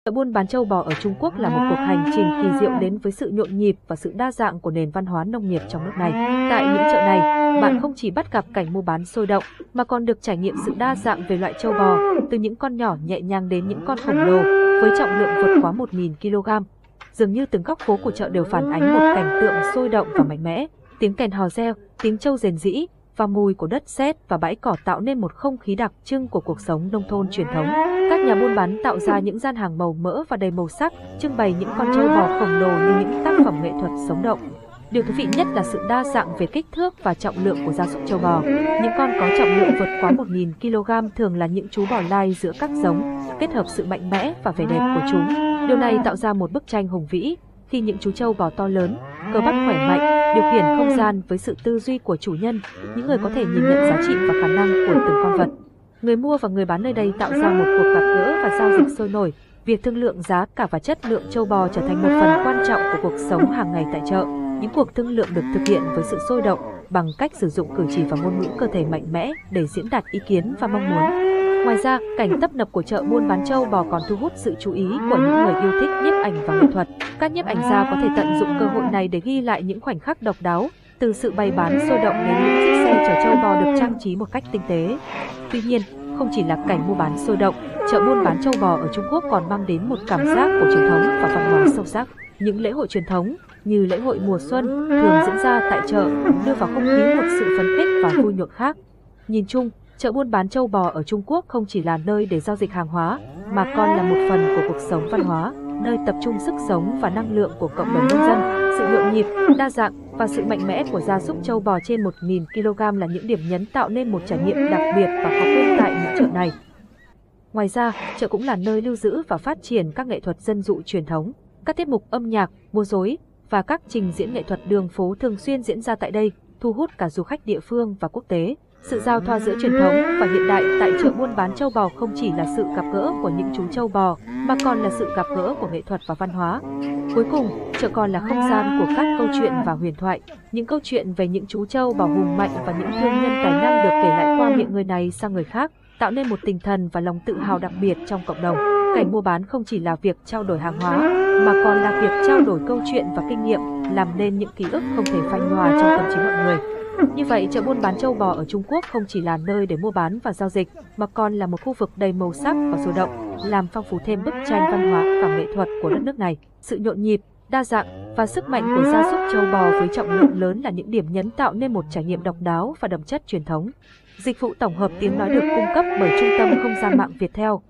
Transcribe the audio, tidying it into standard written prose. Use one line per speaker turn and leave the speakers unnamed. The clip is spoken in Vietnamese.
Buôn bán trâu bò ở Trung Quốc là một cuộc hành trình kỳ diệu đến với sự nhộn nhịp và sự đa dạng của nền văn hóa nông nghiệp trong nước này. Tại những chợ này, bạn không chỉ bắt gặp cảnh mua bán sôi động, mà còn được trải nghiệm sự đa dạng về loại trâu bò, từ những con nhỏ nhẹ nhàng đến những con khổng lồ, với trọng lượng vượt quá 1.000 kg. Dường như từng góc phố của chợ đều phản ánh một cảnh tượng sôi động và mạnh mẽ. Tiếng kèn hò reo, tiếng trâu rền rĩ và mùi của đất sét và bãi cỏ tạo nên một không khí đặc trưng của cuộc sống nông thôn truyền thống. Các nhà buôn bán tạo ra những gian hàng màu mỡ và đầy màu sắc, trưng bày những con trâu bò khổng lồ như những tác phẩm nghệ thuật sống động. Điều thú vị nhất là sự đa dạng về kích thước và trọng lượng của gia súc trâu bò. Những con có trọng lượng vượt quá 1.000 kg thường là những chú bò lai giữa các giống, kết hợp sự mạnh mẽ và vẻ đẹp của chúng. Điều này tạo ra một bức tranh hùng vĩ, khi những chú trâu bò to lớn, cơ bắp khỏe mạnh, điều khiển không gian với sự tư duy của chủ nhân, những người có thể nhìn nhận giá trị và khả năng của từng con vật. Người mua và người bán nơi đây tạo ra một cuộc gặp gỡ và giao dịch sôi nổi. Việc thương lượng giá cả và chất lượng trâu bò trở thành một phần quan trọng của cuộc sống hàng ngày tại chợ. Những cuộc thương lượng được thực hiện với sự sôi động, bằng cách sử dụng cử chỉ và ngôn ngữ cơ thể mạnh mẽ để diễn đạt ý kiến và mong muốn. Ngoài ra, cảnh tấp nập của chợ buôn bán trâu bò còn thu hút sự chú ý của những người yêu thích nhiếp ảnh và nghệ thuật. Các nhiếp ảnh gia có thể tận dụng cơ hội này để ghi lại những khoảnh khắc độc đáo, từ sự bày bán sôi động đến những chiếc xe chở trâu bò được trang trí một cách tinh tế. Tuy nhiên, không chỉ là cảnh mua bán sôi động, chợ buôn bán trâu bò ở Trung Quốc còn mang đến một cảm giác của truyền thống và văn hóa sâu sắc. Những lễ hội truyền thống như lễ hội mùa xuân thường diễn ra tại chợ, đưa vào không khí một sự phấn khích và vui nhộn khác. Nhìn chung, chợ buôn bán trâu bò ở Trung Quốc không chỉ là nơi để giao dịch hàng hóa, mà còn là một phần của cuộc sống văn hóa, nơi tập trung sức sống và năng lượng của cộng đồng nông dân. Sự nhộn nhịp, đa dạng và sự mạnh mẽ của gia súc trâu bò trên 1.000 kg là những điểm nhấn tạo nên một trải nghiệm đặc biệt và khó quên tại những chợ này. Ngoài ra, chợ cũng là nơi lưu giữ và phát triển các nghệ thuật dân dụ truyền thống. Các tiết mục âm nhạc, múa rối và các trình diễn nghệ thuật đường phố thường xuyên diễn ra tại đây, thu hút cả du khách địa phương và quốc tế. Sự giao thoa giữa truyền thống và hiện đại tại chợ buôn bán trâu bò không chỉ là sự gặp gỡ của những chú trâu bò, mà còn là sự gặp gỡ của nghệ thuật và văn hóa. Cuối cùng, chợ còn là không gian của các câu chuyện và huyền thoại, những câu chuyện về những chú trâu bò hùng mạnh và những thương nhân tài năng được kể lại qua miệng người này sang người khác, tạo nên một tinh thần và lòng tự hào đặc biệt trong cộng đồng. Cảnh mua bán không chỉ là việc trao đổi hàng hóa, mà còn là việc trao đổi câu chuyện và kinh nghiệm, làm nên những ký ức không thể phai nhòa trong tâm trí mọi người. Như vậy, chợ buôn bán trâu bò ở Trung Quốc không chỉ là nơi để mua bán và giao dịch, mà còn là một khu vực đầy màu sắc và sôi động, làm phong phú thêm bức tranh văn hóa và nghệ thuật của đất nước này. Sự nhộn nhịp, đa dạng và sức mạnh của gia súc trâu bò với trọng lượng lớn là những điểm nhấn tạo nên một trải nghiệm độc đáo và đậm chất truyền thống. Dịch vụ tổng hợp tiếng nói được cung cấp bởi Trung tâm Không gian mạng Viettel.